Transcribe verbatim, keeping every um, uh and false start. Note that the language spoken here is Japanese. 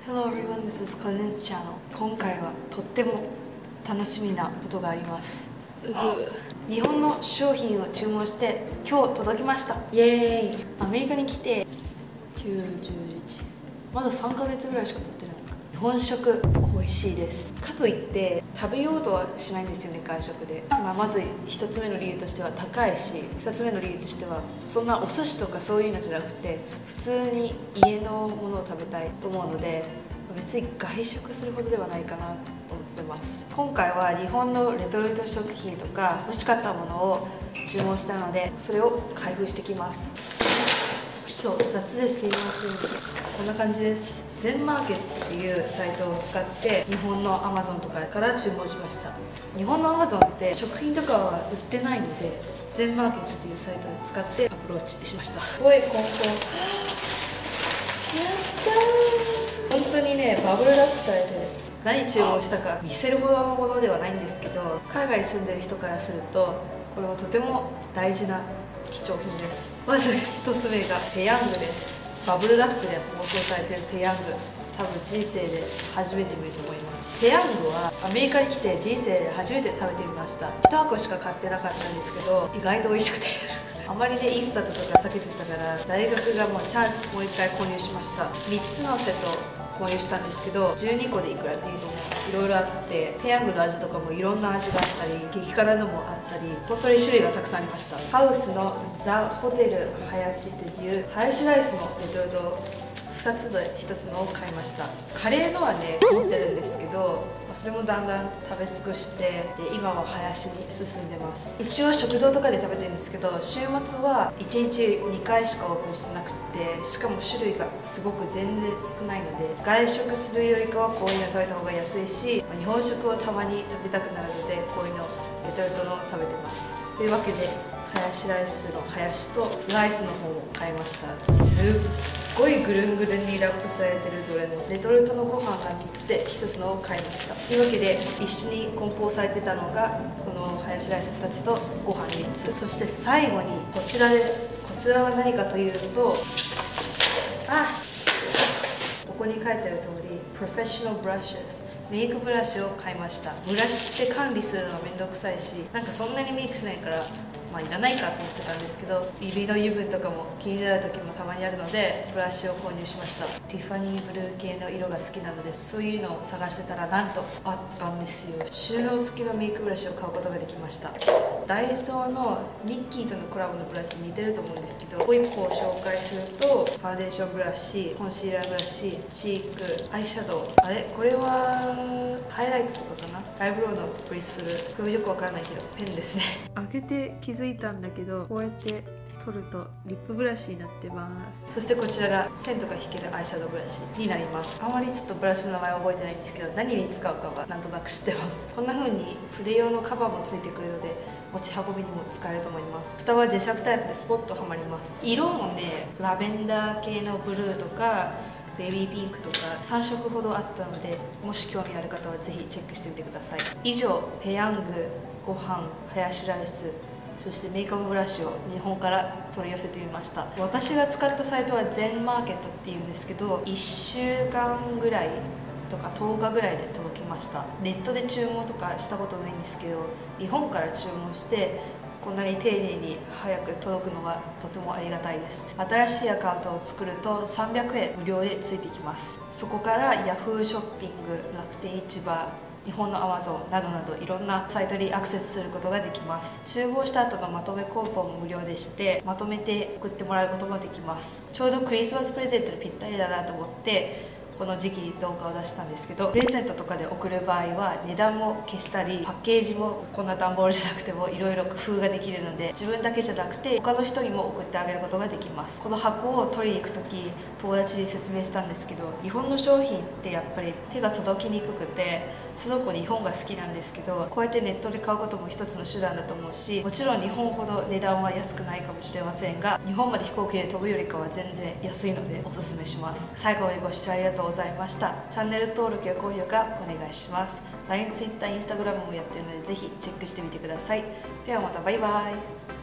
Hello everyone, this is Clinton's channel. 今回はとっても楽しみなことがあります。うぐ日本の商品を注文して今日届きました。イエーイ。アメリカに来てきゅう、じゅういち、まださんかげつぐらいしか経ってない。日本食恋しいです。かといって食べようとはしないんですよね、外食で。まあ、まずひとつめの理由としては高いし、ふたつめの理由としてはそんなお寿司とかそういうのじゃなくて普通に家のものを食べたいと思うので、別に外食するほどではないかなと思ってます。今回は日本のレトルト食品とか欲しかったものを注文したので、それを開封してきます。ちょっと雑ですいません。こんな感じです。全マーケットっていうサイトを使って日本の アマゾン とかから注文しました。日本の アマゾン って食品とかは売ってないので、全マーケットっていうサイトを使ってアプローチしました。すごいコンコン。やったー。本当にね、バブルラップされて何注文したか見せるほどのものではないんですけど、海外に住んでる人からするとこれはとても大事な貴重品です。まずひとつめがペヤングです。バブルラップで放送されているペヤング、多分人生で初めて見ると思います。ペヤングはアメリカに来て人生で初めて食べてみました。いちはこしか買ってなかったんですけど、意外と美味しくてあまりねイースターとか避けてたから大学がもうチャンスもういっかい購入しました。みっつのセット購入したんですけど、じゅうにこでいくらっていうのもいろいろあって、ペヤングの味とかもいろんな味があったり、激辛のもあったり、本当に種類がたくさんありました。ハウスのザ・ホテルハヤシというハヤシライスのレトルトふたつでひとつのを買いました。カレーのはね持ってるんですけど、それもだんだん食べ尽くして、で今はハヤシに進んでます。一応食堂とかで食べてるんですけど、週末はいちにちにかいしかオープンしてなくて、しかも種類がすごく全然少ないので、外食するよりかはこういうの食べた方が安いし、日本食をたまに食べたくなるのでこういうのレトルトの食べてます。というわけでハヤシライスのハヤシとライスの方も買いました。すっごいぐるんぐるんにラップされてるどれもレトルトのご飯がみっつでひとつのを買いました。というわけで一緒に梱包されてたのがこのハヤシライスふたつとご飯みっつ、そして最後にこちらです。こちらは何かというと、あここに書いてある通りプロフェッショナルブラシです。メイクブラシを買いました。ブラシって管理するのがめんどくさいし、なんかそんなにメイクしないからまあいらないかと思ってたんですけど、指の油分とかも気になる時もたまにあるのでブラシを購入しました。ティファニーブルー系の色が好きなので、そういうのを探してたらなんとあったんですよ。収納付きのメイクブラシを買うことができました。ダイソーのミッキーとのコラボのブラシに似てると思うんですけど、もう一個を紹介すると、ファンデーションブラシ、コンシーラーブラシ、チーク、アイシャドウ、あれこれはハイライトとかかな、アイブロウのブリッスル、これもよくわからないけどペンですね。開けて気づいたんだけど、こうやって取るとリップブラシになってます。そしてこちらが線とか引けるアイシャドウブラシになります。あまりちょっとブラシの名前は覚えてないんですけど、何に使うかはなんとなく知ってます。こんな風に筆用のカバーもついてくるので持ち運びにも使えると思います。蓋は磁石タイプでスポッとはまります。色もねラベンダー系のブルーとかベビーピンクとかさんしょくほどあったので、もし興味ある方はぜひチェックしてみてください。以上、ペヤング、ご飯、ハヤシライス、そしてメイクアップブラシを日本から取り寄せてみました。私が使ったサイトは全マーケットっていうんですけど、いっしゅうかんぐらいとかとおかぐらいで届きました。ネットで注文とかしたことないんですけど、日本から注文してこんなに丁寧に早く届くのはとてもありがたいです。新しいアカウントを作るとさんびゃくえん無料でついてきます。そこから ヤフー ショッピング、楽天市場、日本の アマゾン などなどいろんなサイトにアクセスすることができます。注文した後のまとめコーポンも無料でして、まとめて送ってもらうこともできます。ちょうどクリスマスプレゼントにぴったりだなと思ってこの時期に動画を出したんですけど、プレゼントとかで送る場合は値段も消したり、パッケージもこんな段ボールじゃなくてもいろいろ工夫ができるので、自分だけじゃなくて他の人にも送ってあげることができます。この箱を取りに行く時友達に説明したんですけど、日本の商品ってやっぱり手が届きにくくて、その子日本が好きなんですけど、こうやってネットで買うことも一つの手段だと思うし、もちろん日本ほど値段は安くないかもしれませんが、日本まで飛行機で飛ぶよりかは全然安いのでおすすめします。最後までご視聴ありがとうございました。チャンネル登録や高評価お願いします。 ライン、ツイッター、インスタグラムもやってるのでぜひチェックしてみてください。ではまた、バイバイ。